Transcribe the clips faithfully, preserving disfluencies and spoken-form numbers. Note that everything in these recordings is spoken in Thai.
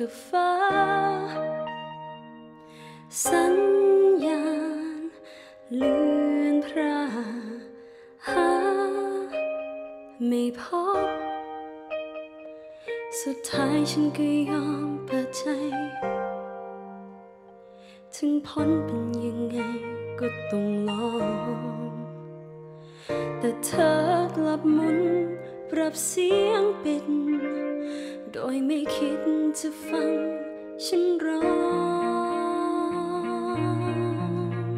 กับฟ้าสัญญาณเลือนพรางหาไม่พบสุดท้ายฉันก็ยอมเปิดใจถึงพ้นเป็นยังไงก็ต้องลองแต่เธอกลับหมุนปรับเสียงปิดโดยไม่คิดจะฟังฉันร้อง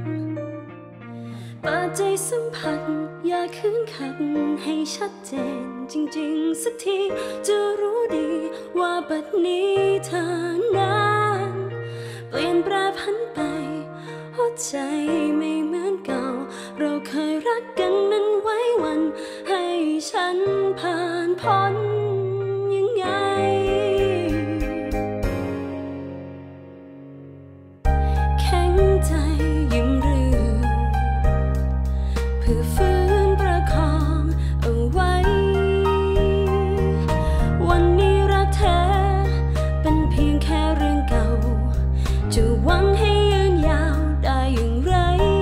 เปิดใจสัมผัสอย่าคืนขัดให้ชัดเจนจริงๆสักทีจะรู้ดีว่าบัดนี้เธอนั้นเปลี่ยนแปรผันไปหัวใจไม่เหมือนเก่าเราเคยรักกันนั้นไว้วันให้ฉันผ่านพ้นยังไงแข็งใจยิ้มรื่นเพื่อฟื้นประคองเอาไว้วันนี้รักแท้เป็นเพียงแค่เรื่องเก่าจะหวังให้ยืนยาวได้อย่างไร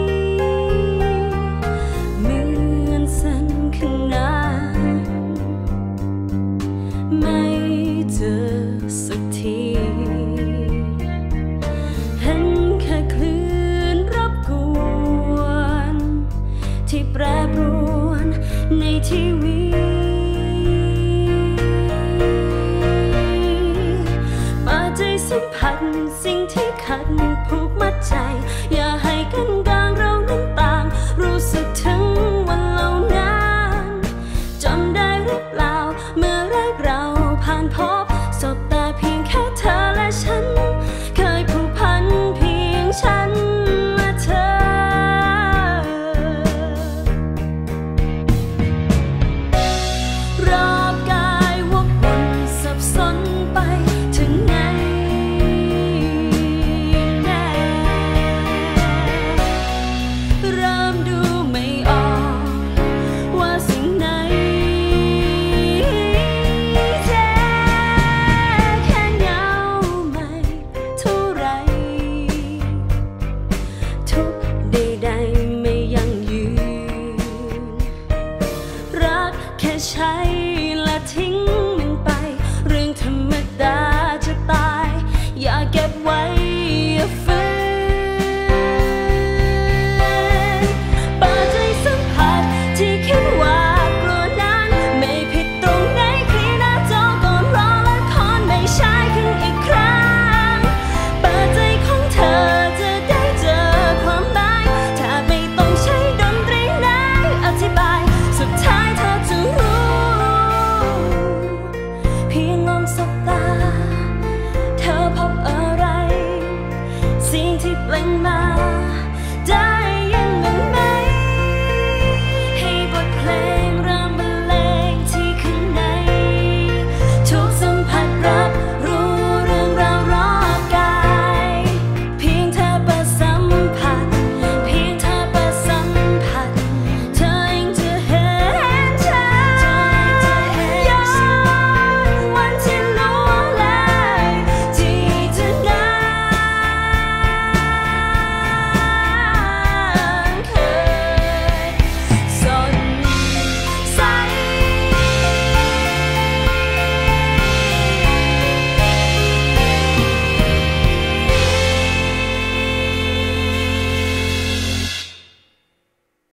เหมือนเส้นข้างหน้าไม่เจอสักทีเห็นแค่คลื่นรบกวนที่แปรปรวนในทีวีเปิดใจสัมผัสสิ่งที่ขัดผูกมัดใจอย่าให้กันกลางเรานั้นต่างรู้สึกถึงวันเหล่านั้นจำได้หรือเปล่าเมื่อแรกเราผ่านพบสบตาเพียงแค่เธอและฉันเคยผูกพันเพียงฉันและเธอรอบกายวกวนสับสนไปถึงไหนแน่เริ่มดูไม่ออกว่าสิ่งไหนแท้แค่เงาไม่เท่าไรทุกใดๆไม่ยั่งยืนรักแค่ใช้และทิ้งมันไปเรื่องธรรมดาจะตายอย่าเก็บไว้อย่าฝืนเปิดใจสัมผัสที่คิดว่ากลัวนั้นไม่ผิดตรงไหนเคลียร์หน้าจอก่อนรอละครไม่ใช่ขึ้นอีกครั้งเปิดใจของเธอจะได้เจอความหมายถ้าไม่ต้องใช้ดนตรีไหนอธิบายสุดท้ายเธอจะรู้เพียงลองสบตาเธอพบอะไรสิ่งที่เปล่งมา